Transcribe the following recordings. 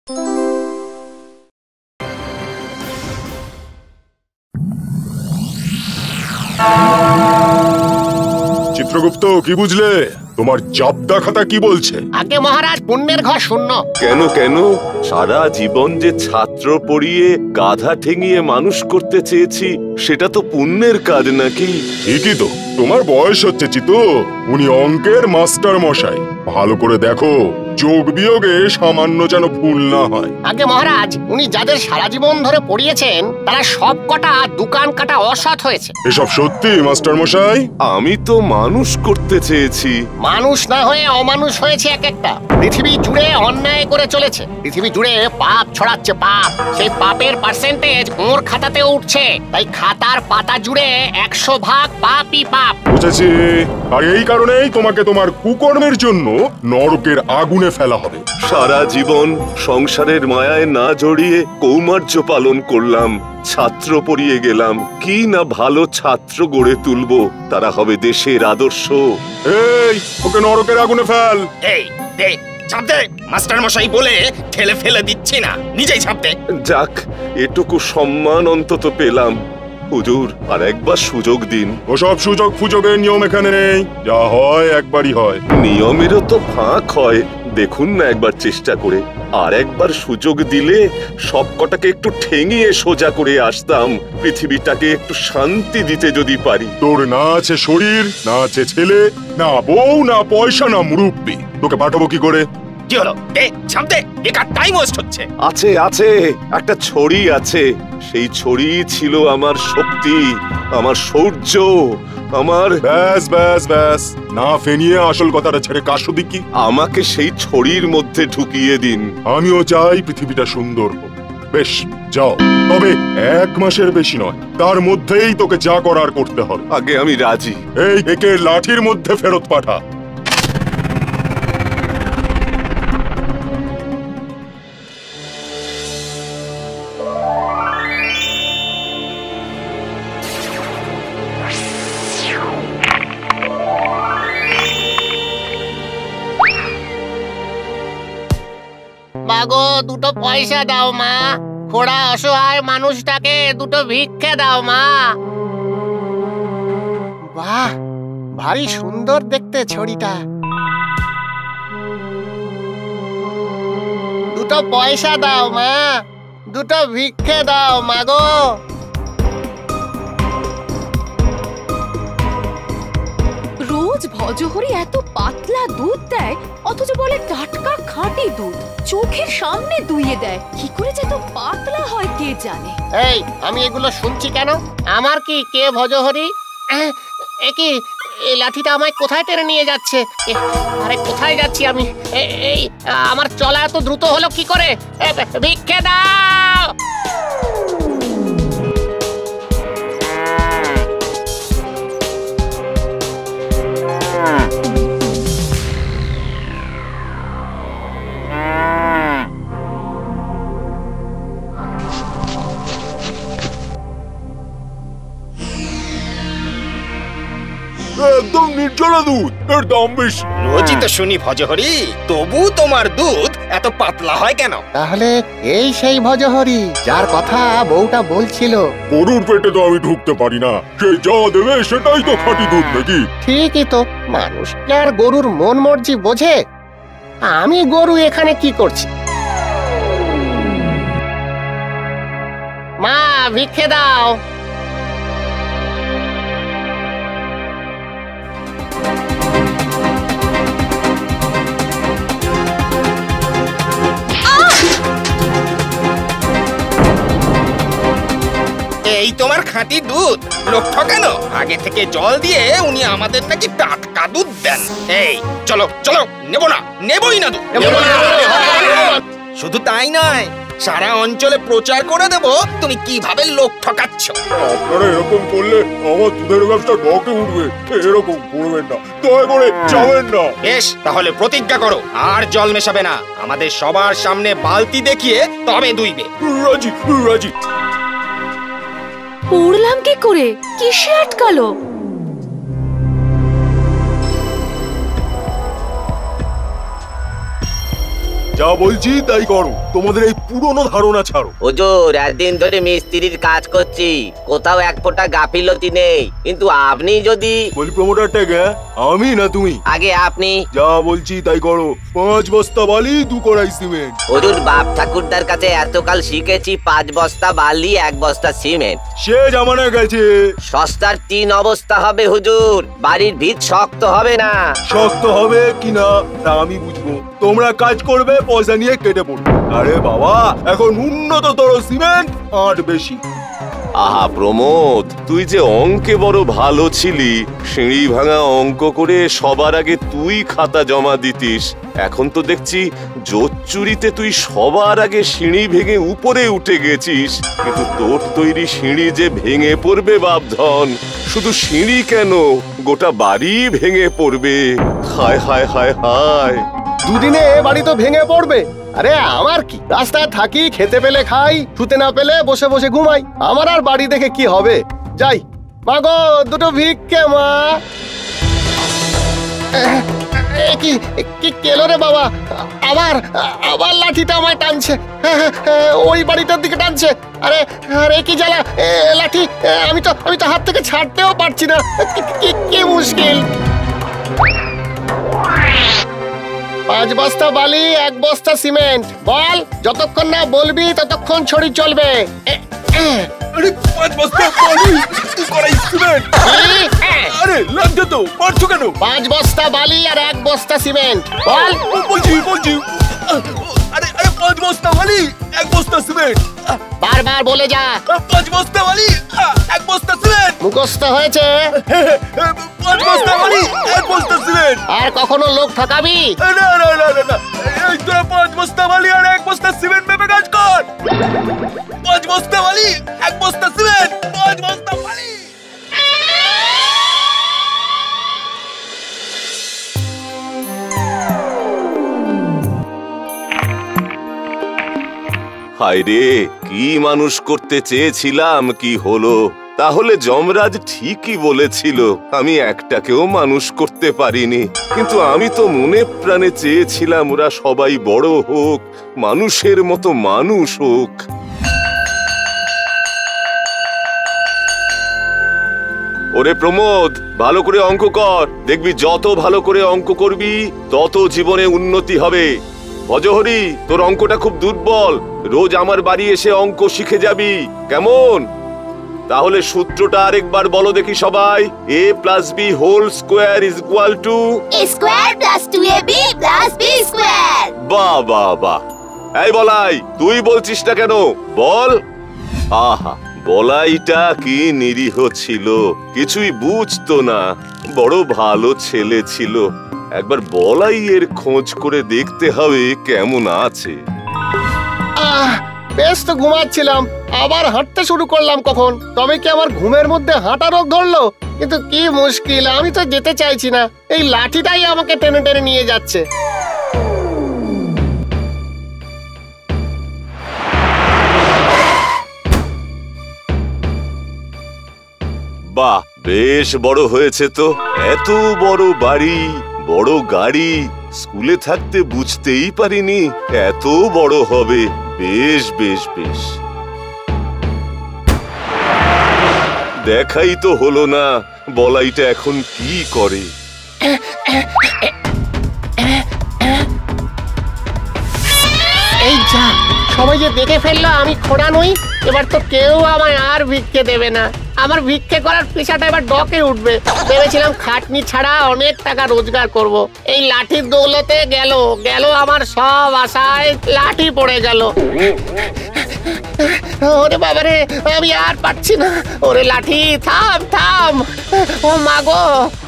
চিত্রগুপ্ত, কি বুঝলে? তোমার জাবদা খাতা কি বলছে? আগে মহারাজ, পুণ্যের ঘর শূন্য। কেন কেন? সারা জীবন যে ছাত্র পড়িয়ে গাধা ঠেঙিয়ে মানুষ করতে চেয়েছি, সেটা তো পুণ্যের কাজ নাকি? ঠিকই তো, তোমার বয়স হচ্ছে চিতু। উনি অঙ্কের মাস্টার মশাই। ভালো করে দেখো, যোগ বিয়োগে সামান্য যেন ভুল না হয়। আগে মহারাজ, উনি যাদের সারা জীবন ধরে পড়িয়েছেন তারা সব কটা দোকান কাটা অসৎ হয়েছে। এসব সত্যি মাস্টার মশাই? আমি তো মানুষ করতে চেয়েছি। মানুষ না হয়ে অমানুষ হয়েছে এক একটা। পৃথিবী জুড়ে অন্যায় করে চলেছে, পৃথিবী জুড়ে পাপ ছড়াচ্ছে পাপ। সেই পাপের পার্সেন্টেজ ওর খাতাতেও উঠছে। তাই খাতার পাতা জুড়ে 100 ভাগ পাপই পাপ। বুঝেছি। আর এই কারণেই তোমাকে তোমার কুকর্মের জন্য নরকের আগুনে ফেলা হবে। সারা জীবন সংসারের মায়ায় না জড়িয়ে কৌমার্য পালন করলাম, ছাত্র পড়িয়ে গেলাম। কি না ভালো ছাত্র গড়ে তুলবো, তারা হবে দেশের আদর্শ। এই, ওকে নরকের আগুনে ফেল। এই দে, ছাপ দে। মাস্টার মশাই বলে ঠেলে ফেলে দিচ্ছি না, নিজেই ছাপ দে। যাক, এটুকু সম্মান অন্তত পেলাম। হুজুর, আর একবার সুযোগ দিন। ওসব সুযোগ ফুযোগের নিয়ম এখানে নেই। যা হয় একবারই হয়। নিয়মেরও তো ফাঁক হয়। দেখুন না একবার চেষ্টা করে। আর একবার সুযোগ দিলে সব কটাকে একটু ঠেঙিয়ে সোজা করে আসতাম। পৃথিবীটাকে একটু শান্তি দিতে যদি পারি। তোর না আছে শরীর, না আছে ছেলে, না বউ, না পয়সা, না মুরব্বি। তোকে পাঠাবো কি করে? কি হলো? দে, ছাপ দে, বেকার টাইম ওয়েস্ট হচ্ছে। আছে আছে, একটা ছড়ি আছে। সেই ছড়ি ছিল আমার শক্তি, আমার শৌর্য, আমার। ব্যাস ব্যাস ব্যাস, না ফেনিয়ে আসল কথাটা ছেড়ে কাশো দেখি। আমাকে সেই ছড়ির মধ্যে ঢুকিয়ে দিন। আমিও চাই পৃথিবীটা সুন্দর হোক। বেশ, যাও। তবে 1 মাসের বেশি নয়, তার মধ্যেই তোকে যা করার করতে হবে। আগে আমি রাজি। এই, একে লাঠির মধ্যে ফেরত পাঠা। মাগো, 2টো পয়সা দাও মা। খোড়া অসহায় মানুষটাকে 2টো ভিক্ষে দাও মা। বাহ, ভারী সুন্দর দেখতে ছড়িটা। 2টো পয়সা দাও মা, 2টো ভিক্ষে দাও মাগো। রোজ ভজহরি এত পাতলা দুধ দেয়, অথচ বলে টাটকা খাঁটি দুধ। চোখের সামনে দুইয়ে দেয়। কি করে যে এত পাতলা হয় কে জানে। এই, আমি এগুলো শুনছি কেন? আমার কি কে ভজহরি? কি এই লাঠিটা আমায় কোথায় টেনে নিয়ে যাচ্ছে? আরে কোথায় যাচ্ছি আমি? এই, আমার চলা এত দ্রুত হলো কি করে? ভিক্ষে দাও। একদম নির্জলা দুধ, এর দাম বেশি। রোজই তো শুনি ভজহরি, তবু তোমার দুধ এত পাতলা হয় কেন? তাহলে এই সেই ভজহরি যার কথা বউটা বলছিল। গরুর পেটে তো আমি ঢুকতে পারি না, সে যা দেবে সেটাই তো খাঁটি দুধ নাকি? ঠিকই তো, মানুষ কি আর গরুর মন মর্জি বোঝে? আমি গরু এখানে কি করছি? মা, ভিক্ষে দাও। এই তোমার খাঁটি দুধ, লোক ঠকানো। আগে থেকে জল দিয়ে উনি আমাদের নাকি টাটকা দুধ দেন। এই চলো চলো, নেবো না, নেবই না দুধ। শুধু তাই নয়, সারা অঞ্চলে প্রচার করে দেব তুমি কিভাবে লোক ঠকাচ্ছ। আপনারা এরকম করলে আমার দুধের ব্যবসা ঢকে উঠবে। এরকম করবেন না, দয়া করে যাবেন না। বেশ, তাহলে প্রতিজ্ঞা করো আর জল মেশাবে না। আমাদের সবার সামনে বালতি দেখিয়ে তবে দুইবে। রাজি রাজি। পড়লাম কি করে? কিসে আটকালো? যা বলছি তাই করো, তোমাদের এই পুরনো ধারণা ছাড়ো। হুজুর, একদিন ধরে মিস্ত্রির কাজ করছি, কোথাও এক ফোঁটা গাফিলতি নেই, কিন্তু আপনি যদি বলি প্রমোটারটা কে? আমি না তুমি? আগে আপনি। যা বলছি তাই করো। 5 বস্তা বালি, 2 কড়াই সিমেন্ট। হুজুর, বাপ ঠাকুরদার কাছে এতকাল শিখেছি 5 বস্তা বালি 1 বস্তা সিমেন্ট। সে জামানা গেছে। সস্তার 3 অবস্থা হবে হুজুর, বাড়ির ভিত শক্ত হবে না। শক্ত হবে কিনা তা আমি বুঝবো, তোমরা কাজ করবে, পয়সা নিয়ে কেটে পড়বে। আরে বাবা, এখন উন্নততর সিমেন্ট, আট বেশি। আহা প্রমোদ, তুই যে অঙ্কে বড় ভালো ছিলি, সিঁড়ি ভাঙা অঙ্ক করে সবার আগে তুই খাতা জমা দিতিস। এখন তো দেখছি জোচ্চুরিতে তুই সবার আগে সিঁড়ি ভেঙে উপরে উঠে গেছিস। কিন্তু তোর তৈরি সিঁড়ি যে ভেঙে পড়বে বাপধন, শুধু সিঁড়ি কেন, গোটা বাড়ি ভেঙে পড়বে। হায় হায় হায় হায়। দুদিনে বাড়ি তো ভেঙে পড়বে। আরে আমার কি, রাস্তায় থাকি, খেতে পেলে খাই, শুতে না পেলে বসে বসে ঘুমাই। আমার আর বাড়ি দেখে কি হবে? যাই মা গো, দুটো ভিক্ষে মা। কি কি কেলো রে বাবা, আবার আবার লাঠিটা আমায় টানছে, ওই বাড়িটার দিকে টানছে। আরে আরে কি জ্বালা, লাঠি আমি তো হাত থেকে ছাড়তেও পারছি না। কি মুশকিল। 5 বস্তা বালি, 1 বস্তা সিমেন্ট। বল, যতক্ষণ না বলবি ততক্ষণ ছড়ি চলবে। আরে 5 বস্তা বালি, 2 কড়াই সিমেন্ট। আরে লাগছে তো, পারছো কেন? 5 বস্তা বালি আর 1 বস্তা সিমেন্ট। বল। বলছি। আরে 5 বস্তা বালি, 1 বস্তা সিমেন্ট। বারবার বলে যা। 5 বস্তা বালি, 1 বস্তা সিমেন্ট। মুখস্থ হয়েছে? 5 বস্তা বালি, 1 বস্তা সিমেন্ট। আর কখনো লোক ঠকাবি? না, এই তোরা 5 বস্তা বালি আর 1 বস্তা সিমেন্ট ভেবে কাজ কর। 5 বস্তা বালি, 1 বস্তা সিমেন্ট। 5 বস্তা বালি। হায় রে, কি মানুষ করতে চেয়েছিলাম, কি হলো? তাহলে যমরাজ ঠিকই বলেছিল, আমি একটাকেও মানুষ করতে পারিনি। কিন্তু আমি তো মনে প্রাণে চেয়েছিলাম ওরা সবাই বড় হোক, মানুষের মতো মানুষ হোক। ওরে প্রমোদ, ভালো করে অঙ্ক কর, দেখবি যত ভালো করে অঙ্ক করবি তত জীবনে উন্নতি হবে। ভজহরি, তোর অঙ্কটা খুব দুর্বল, রোজ আমার বাড়ি এসে অঙ্ক শিখে যাবি, কেমন? তাহলে সূত্রটা আরেকবার বলো দেখি সবাই। a + b whole square is equal to a square + 2ab + b square. বাহ বাহ বাহ। এই বলাই, তুই বলছিস না কেন? বল। আহা, বলাইটা কি নিরীহ ছিল, কিছুই বুঝতো না, বড় ভালো ছেলে ছিল। একবার বলাইয়ের খোঁজ করে দেখতে হবে কেমন আছে। বেশ তো ঘুমাচ্ছিলাম, আবার হাঁটতে শুরু করলাম কখন। তবে কি আমার ঘুমের মধ্যে হাঁটা রোগ ধরলো? কিন্তু কি মুশকিল, আমি তো যেতে চাইছি না, এই লাঠিটাই আমাকে টেনে টেনে নিয়ে যাচ্ছে। বাহ, বেশ বড় হয়েছে তো, এত বড় বাড়ি, বড় গাড়ি। স্কুলে থাকতে বুঝতেই পারিনি এত বড় হবে। বেশ বেশ বেশ, দেখাই তো হলো না বলাইটা এখন কি করে। এই যা, সবাই যে দেখে ফেললো আমি খোড়া নই, এবার তো কেউ আমায় আর ভিক্ষে দেবে না। আমার ভিক্ষে করার পেশাটা এবার ডকে উঠবে। ভেবেছিলাম খাটনি ছাড়া অনেক টাকা রোজগার করব। এই লাঠির দৌলতে গেল আমার সব আশায়, লাঠি পড়ে গেল। ওরে বাবারে, আমি আর পারছি না। ওরে লাঠি, থাম থাম। ও মাগো।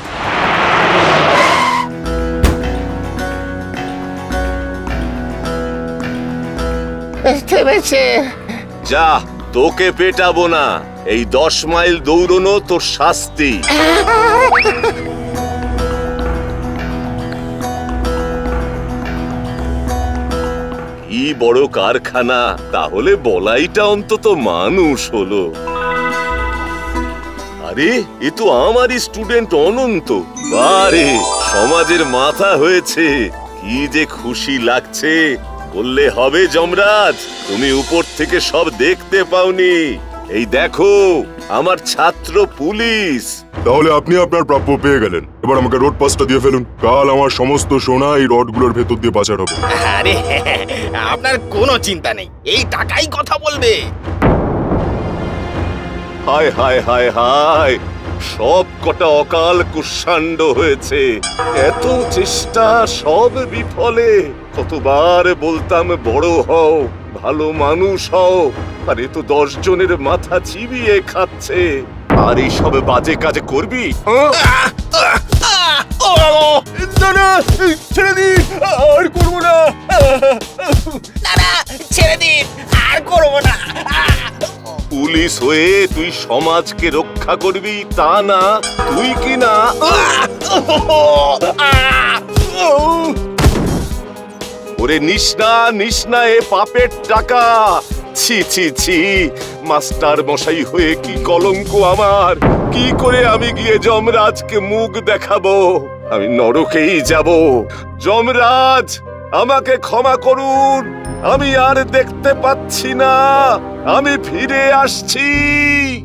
থেমেছে। যা, তোকে পেটাবো না, এই 10 মাইল দৌড়নো তোর শাস্তি। কি বড় কারখানা, তাহলে বলাইটা অন্তত মানুষ হলো। আরে, এ তো আমারই স্টুডেন্ট অনন্ত। বারে, সমাজের মাথা হয়েছে, কি যে খুশি লাগছে। বললে হবে যমরাজ, তুমি উপর থেকে সব দেখতে পাওনি। এই দেখো আমার ছাত্র পুলিশ। তাহলে আপনি আপনার প্রাপ্য পেয়ে গেলেন। এবার আমাকে রোড পাসটা দিয়ে ফেলুন। কাল আমার সমস্ত সোনা এই রডগুলোর ভেতর দিয়ে পাচার হবে। আরে আপনার কোনো চিন্তা নেই, এই টাকাই কথা বলবে। হায় হায় হায় হায়, সব কটা অকাল কুষ্মাণ্ড হয়েছে। এত চেষ্টা সব বিফলে। কতবার বলতাম বড় হও, ভালো মানুষ হও, আর এ তো 10 জনের মাথা চিবিয়ে খাচ্ছে। আর এই সব বাজে কাজ করবি? ছেড়ে দিন, আর করবো না। না ছেড়ে দিন, আর করবো না। পুলিশ হয়ে তুই সমাজকে রক্ষা করবি তা না, তুই কি না ওরে নিষ্ণা নিষ্ণা এ পাপের টাকা। ছি ছি ছি, মাস্টার মশাই হয়ে কি কলঙ্ক আমার। কি করে আমি গিয়ে যমরাজকে মুখ দেখাবো? আমি নরকেই যাব। যমরাজ আমাকে ক্ষমা করুন, আমি আর দেখতে পাচ্ছি না, আমি ফিরে আসছি।